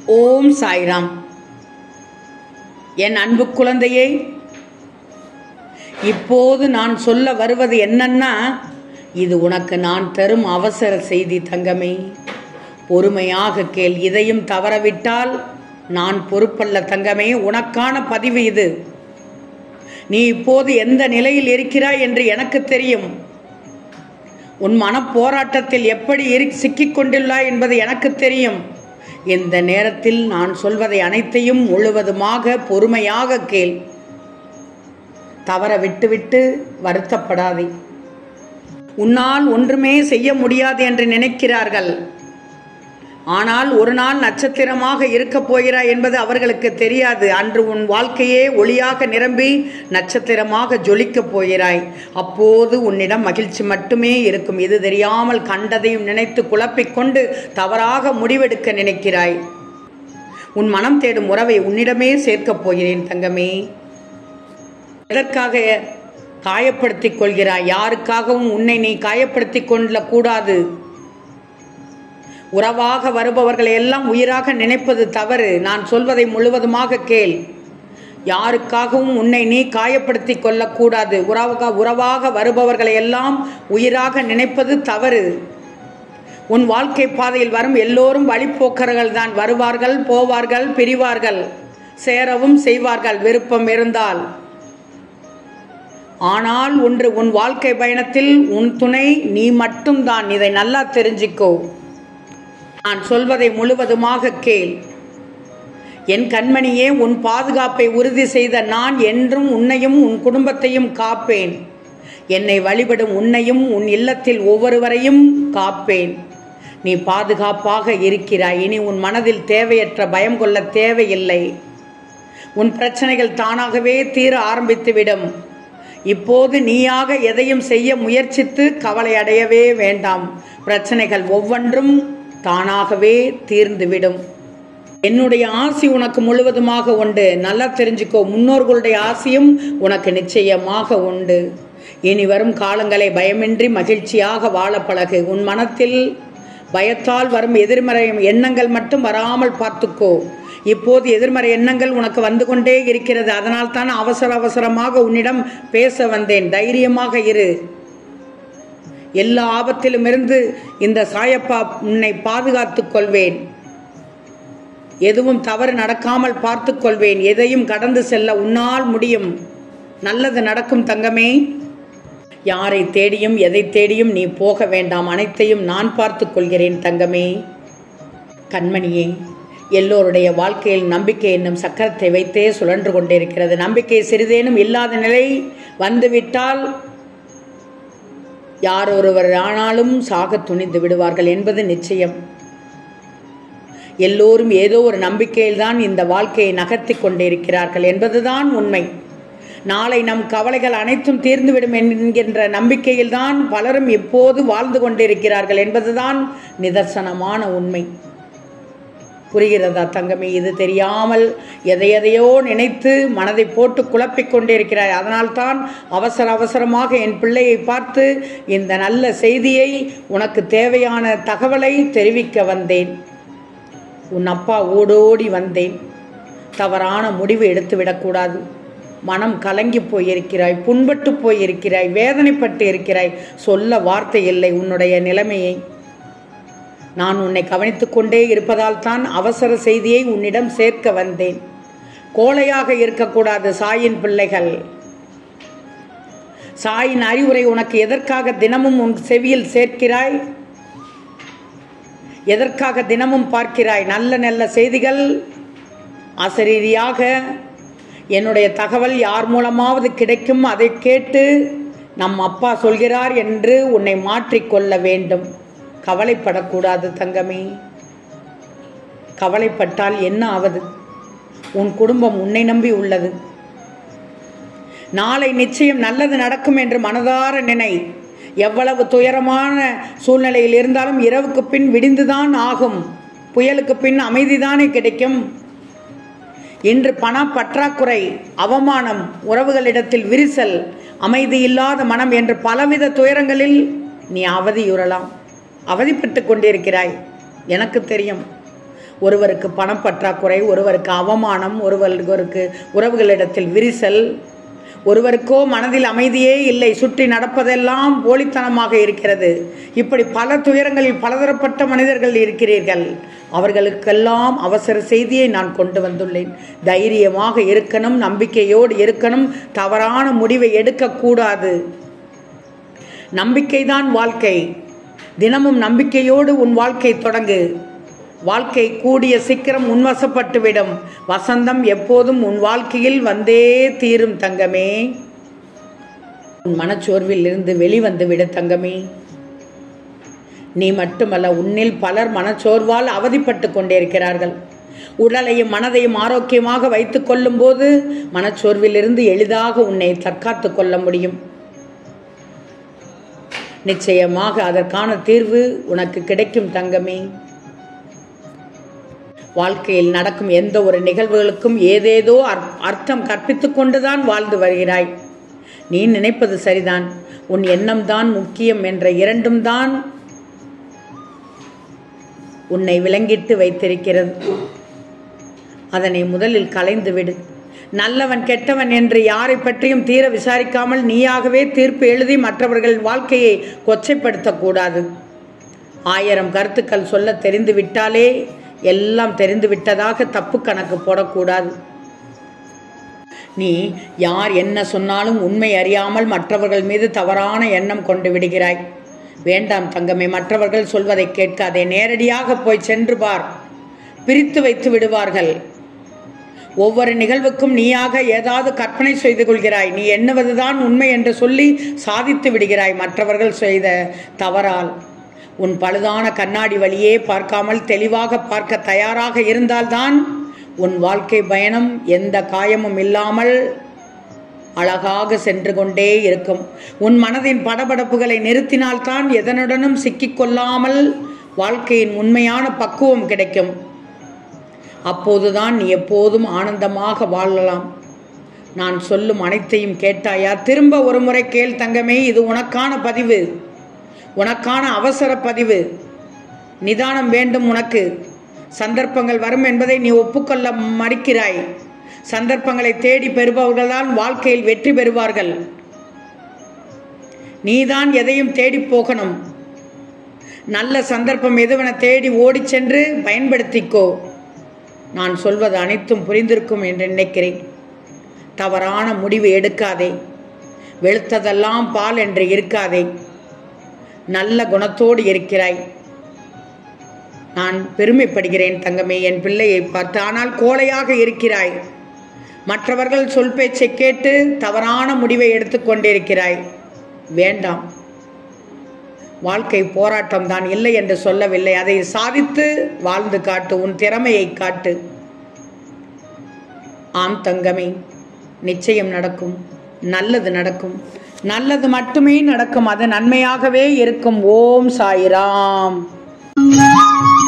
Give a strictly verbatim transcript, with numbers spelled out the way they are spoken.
ஓம் சாய்ராம். என் அன்பு குழந்தையே, இப்போது நான் சொல்ல வருவது என்னன்னா, இது உனக்கு நான் தரும் அவசர செய்தி தங்கமே. பொறுமையாக கேள். இதையும் தவறவிட்டால் நான் பொறுப்பல்ல தங்கமே. உனக்கான பதிவு இது. நீ இப்போது எந்த நிலையில் இருக்கிறாய் என்று எனக்கு தெரியும். உன் மன போராட்டத்தில் எப்படி சிக்கிக் கொண்டுள்ளாய் என்பது எனக்கு தெரியும். இந்த நேரத்தில் நான் சொல்வதை அனைத்தையும் முழுவதுமாக பொறுமையாக கேள். தவற விட்டுவிட்டு வருத்தப்படாதே. உன்னால் ஒன்றுமே செய்ய முடியாது என்று நினைக்கிறார்கள். ஆனால் ஒரு நாள் நட்சத்திரமாக இருக்கப் போகிறாய் என்பது அவர்களுக்கு தெரியாது. அன்று உன் வாழ்க்கையே ஒளியாக நிரம்பி நட்சத்திரமாக ஜொலிக்கப் போகிறாய். அப்போது உன்னிடம் மகிழ்ச்சி மட்டுமே இருக்கும். இது தெரியாமல் கண்டதையும் நினைத்து குழப்பிக்கொண்டு தவறாக முடிவெடுக்க நினைக்கிறாய். உன் மனம் தேடும் உறவை உன்னிடமே சேர்க்கப் போகிறேன் தங்கமே. எதற்காக காயப்படுத்திக் கொள்கிறாய்? யாருக்காகவும் உன்னை நீ காயப்படுத்திக் கொள்ளக்கூடாது. உறவாக வருபவர்களை எல்லாம் உயிராக நினைப்பது தவறு. நான் சொல்வதை முழுவதுமாக கேள். யாருக்காகவும் உன்னை நீ காயப்படுத்தி கொள்ளக்கூடாது. உறவாக உறவாக வருபவர்களை எல்லாம் உயிராக நினைப்பது தவறு. உன் வாழ்க்கை பாதையில் வரும் எல்லோரும் வழிபோக்கர்கள் தான். வருவார்கள், போவார்கள், பிரிவார்கள், சேரவும் செய்வார்கள் விருப்பம் இருந்தால். ஆனால் ஒன்று, உன் வாழ்க்கை பயணத்தில் உன் துணை நீ மட்டும்தான். இதை நல்லா தெரிஞ்சிக்கோ. நான் சொல்வதை முழுவதுமாக கேள். என் கண்மணியே, உன் பாதுகாப்பை உறுதி செய்த நான் என்றும் உன்னையும் உன் குடும்பத்தையும் காப்பேன். என்னை வழிபடும் உன்னையும் உன் இல்லத்தில் ஒவ்வொருவரையும் காப்பேன். நீ பாதுகாப்பாக இருக்கிறாய். இனி உன் மனதில் தேவையற்ற பயம் கொள்ள தேவையில்லை. உன் பிரச்சனைகள் தானாகவே தீர ஆரம்பித்துவிடும். இப்போது நீயாக எதையும் செய்ய முயற்சித்து கவலை அடையவே வேண்டாம். பிரச்சனைகள் ஒவ்வொன்றும் தானாகவே தீர்ந்துவிடும். என்னுடைய ஆசி உனக்கு முழுவதுமாக உண்டு. நல்லா தெரிஞ்சுக்கோ. முன்னோர்களுடைய ஆசியும் உனக்கு நிச்சயமாக உண்டு. இனி வரும் காலங்களை பயமின்றி மகிழ்ச்சியாக வாழ பழகு. உன் மனத்தில் பயத்தால் வரும் எதிர்மறை எண்ணங்கள் மட்டும் வராமல் பார்த்துக்கோ. இப்போது எதிர்மறை எண்ணங்கள் உனக்கு வந்து கொண்டே இருக்கிறது. அதனால் தான் அவசர அவசரமாக உன்னிடம் பேச வந்தேன். தைரியமாக இரு. எல்லா ஆபத்திலும் இருந்து இந்த சாயப்பா உன்னை பாதுகாத்துக் கொள்வேன். எதுவும் தவறு நடக்காமல் பார்த்து கொள்வேன். எதையும் கடந்து செல்ல உன்னால் முடியும். நல்லது நடக்கும் தங்கமே. யாரை தேடியும் எதை தேடியும் நீ போக வேண்டாம். அனைத்தையும் நான் பார்த்து கொள்கிறேன் தங்கமே. கண்மணியே, எல்லோருடைய வாழ்க்கையில் நம்பிக்கை என்னும் சக்கரத்தை வைத்தே சுழன்று கொண்டிருக்கிறது. நம்பிக்கை சிறிதேனும் இல்லாத நிலை வந்துவிட்டால் யார் ஒருவர் ஆனாலும் சாக துணிந்து விடுவார்கள் என்பது நிச்சயம். எல்லோரும் ஏதோ ஒரு நம்பிக்கையில் தான் இந்த வாழ்க்கையை நகர்த்தி கொண்டிருக்கிறார்கள் என்பதுதான் உண்மை. நாளை நம் கவலைகள் அனைத்தும் தீர்ந்துவிடும் என்கின்ற நம்பிக்கையில் தான் பலரும் இப்போது வாழ்ந்து கொண்டிருக்கிறார்கள் என்பதுதான் நிதர்சனமான உண்மை. புரிகிறதா தங்கமே? இது தெரியாமல் எதை எதையோ நினைத்து மனதை போட்டு குழப்பிக் கொண்டிருக்கிறாய். அதனால்தான் அவசர அவசரமாக என் பிள்ளையை பார்த்து இந்த நல்ல செய்தியை, உனக்கு தேவையான தகவலை தெரிவிக்க வந்தேன். உன் அப்பா ஓடோடி வந்தேன். தவறான முடிவு எடுத்து விடக்கூடாது. மனம் கலங்கி போயிருக்கிறாய், புண்பட்டு போயிருக்கிறாய், வேதனைப்பட்டு இருக்கிறாய். சொல்ல வார்த்தை இல்லை உன்னுடைய நிலைமையை. நான் உன்னை கவனித்து கொண்டே இருப்பதால் தான் அவசர செய்தியை உன்னிடம் சேர்க்க வந்தேன். கோழையாக இருக்கக்கூடாது சாயின் பிள்ளைகள். சாயின் அறிவுரை உனக்கு எதற்காக தினமும் உன் செவியில் சேர்க்கிறாய்? எதற்காக தினமும் பார்க்கிறாய்? நல்ல நல்ல செய்திகள் அசரீரியாக என்னுடைய தகவல் யார் மூலமாவது கிடைக்கும். அதை கேட்டு நம் அப்பா சொல்கிறார் என்று உன்னை மாற்றிக்கொள்ள வேண்டும். கவலைப்படக்கூடாது தங்கமே. கவலைப்பட்டால் என்ன ஆவது? உன் குடும்பம் உன்னை நம்பி உள்ளது. நாளை நிச்சயம் நல்லது நடக்கும் என்று மனதார நினை. எவ்வளவு துயரமான சூழ்நிலையில் இருந்தாலும் இரவுக்கு பின் விடிந்துதான் ஆகும். புயலுக்கு பின் அமைதிதானே கிடைக்கும். இன்று பண பற்றாக்குறை, அவமானம், உறவுகளிடத்தில் விரிசல், அமைதி இல்லாத மனம் என்று பலவித துயரங்களில் நீ அவதியுறலாம். அவதிப்பட்டு கொண்டிருக்கிறாய். எனக்கு தெரியும். ஒருவருக்கு பணப்பற்றாக்குறை, ஒருவருக்கு அவமானம், ஒருவருக்கு உறவுகளிடத்தில் விரிசல், ஒருவருக்கோ மனதில் அமைதியே இல்லை, சுற்றி நடப்பதெல்லாம் போலித்தனமாக இருக்கிறது. இப்படி பல துயரங்களில் பலதரப்பட்ட மனிதர்கள் இருக்கிறீர்கள். அவர்களுக்கெல்லாம் அவசர செய்தியை நான் கொண்டு வந்துள்ளேன். தைரியமாக இருக்கணும், நம்பிக்கையோடு இருக்கணும், தவறான முடிவை எடுக்கக்கூடாது. நம்பிக்கைதான் வாழ்க்கை. தினமும் நம்பிக்கையோடு உன் வாழ்க்கை தொடங்கு. வாழ்க்கை கூடிய சீக்கிரம் உன்வசப்பட்டுவிடும். வசந்தம் எப்போதும் உன் வாழ்க்கையில் வந்தே தீரும் தங்கமே. உன் மனச்சோர்வில் இருந்து வெளிவந்து விட தங்கமே. நீ மட்டுமல்ல, உன்னில் பலர் மனச்சோர்வால் அவதிப்பட்டு கொண்டிருக்கிறார்கள். உடலையும் மனதையும் ஆரோக்கியமாக வைத்துக் கொள்ளும் போது மனச்சோர்விலிருந்து எளிதாக உன்னை தற்காத்து கொள்ள முடியும். நிச்சயமாக அதற்கான தீர்வு உனக்கு கிடைக்கும் தங்கமே. வாழ்க்கையில் நடக்கும் எந்த ஒரு நிகழ்வுகளுக்கும் ஏதேதோ அர்த்தம் கற்பித்து கொண்டுதான் வாழ்ந்து வருகிறாய். நீ நினைப்பது சரிதான், உன் எண்ணம் தான் முக்கியம் என்ற இரண்டும் தான் உன்னை விலங்கிட்டு வைத்திருக்கிறது. அதனை முதலில் களைந்து விடு. நல்லவன் கெட்டவன் என்று யாரை பற்றியும் தீர விசாரிக்காமல் நீயாகவே தீர்ப்பு எழுதி மற்றவர்களின் வாழ்க்கையை கொச்சைப்படுத்தக்கூடாது. ஆயிரம் கருத்துக்கள் சொல்ல தெரிந்து விட்டாலே எல்லாம் தெரிந்து விட்டதாக தப்பு கணக்கு போடக்கூடாது. நீ யார் என்ன சொன்னாலும் உண்மை அறியாமல் மற்றவர்கள் மீது தவறான எண்ணம் கொண்டு விடுகிறாய். வேண்டாம் தங்கமே, மற்றவர்கள் சொல்வதை கேட்காதே. நேரடியாக போய் சென்று பார், பிரித்து வைத்து விடுவார்கள். ஒவ்வொரு நிகழ்வுக்கும் நீயாக ஏதாவது கற்பனை செய்து கொள்கிறாய். நீ எண்ணுவதுதான் உண்மை என்று சொல்லி சாதித்து விடுகிறாய். மற்றவர்கள் செய்த தவறால் உன் பழுதான கண்ணாடி வழியே பார்க்காமல் தெளிவாக பார்க்க தயாராக இருந்தால்தான் உன் வாழ்க்கை பயணம் எந்த காயமும் இல்லாமல் அழகாக சென்று கொண்டே இருக்கும். உன் மனதின் படபடப்புகளை நிறுத்தினால்தான் எதனுடனும் சிக்கிக்கொள்ளாமல் வாழ்க்கையின் உண்மையான பக்குவம் கிடைக்கும். அப்போதுதான் நீ எப்போதும் ஆனந்தமாக வாழலாம். நான் சொல்லும் அனைத்தையும் கேட்டாயா? திரும்ப ஒரு முறை கேள் தங்கமே. இது உனக்கான பதிவு, உனக்கான அவசர பதிவு. நிதானம் வேண்டும் உனக்கு. சந்தர்ப்பங்கள் வரும் என்பதை நீ ஒப்புக்கொள்ள மறுக்கிறாய். சந்தர்ப்பங்களை தேடி பெறுபவர்கள்தான் வாழ்க்கையில் வெற்றி பெறுவார்கள். நீதான் எதையும் தேடி போகணும். நல்ல சந்தர்ப்பம் எதுவென தேடி ஓடி சென்று பயன்படுத்திக்கோ. நான் சொல்வது அனைத்தும் புரிந்திருக்கும் என்று நினைக்கிறேன். தவறான முடிவு எடுக்காதே. வெளுத்ததெல்லாம் பால் என்று இருக்காதே. நல்ல குணத்தோடு இருக்கிறாய். நான் பெருமைப்படுகிறேன் தங்கமே என் பிள்ளையை பார்த்து. ஆனால் கோழையாக இருக்கிறாய். மற்றவர்கள் சொல் பேச்சை கேட்டு தவறான முடிவை எடுத்துக்கொண்டிருக்கிறாய். வேண்டாம். வாழ்க்கை போராட்டம் தான், இல்லை என்று சொல்லவில்லை. அதை சாதித்து வாழ்ந்து காட்டு. உன் திறமையை காட்டு. ஆம் தங்கமே, நிச்சயம் நடக்கும். நல்லது நடக்கும். நல்லது மட்டுமே நடக்கும். அது நன்மையாகவே இருக்கும். ஓம் சாய்ராம்.